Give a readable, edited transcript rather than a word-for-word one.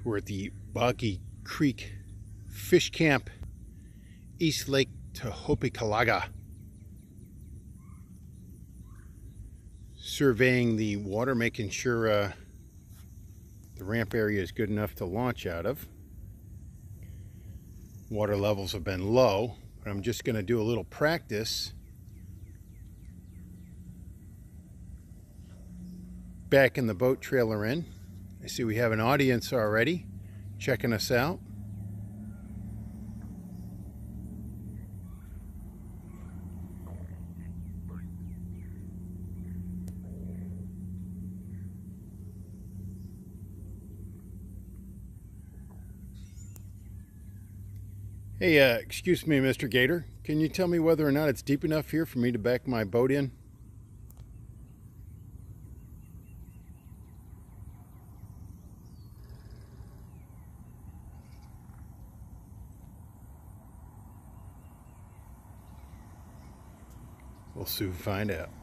We're at the Boggy Creek Fish Camp, East Lake Tohopekalaga. Surveying the water, making sure the ramp area is good enough to launch out of. Water levels have been low, but I'm just going to do a little practice. Back in the boat trailer in. I see we have an audience already checking us out. Hey, excuse me, Mr. Gator. Can you tell me whether or not it's deep enough here for me to back my boat in? We'll soon find out.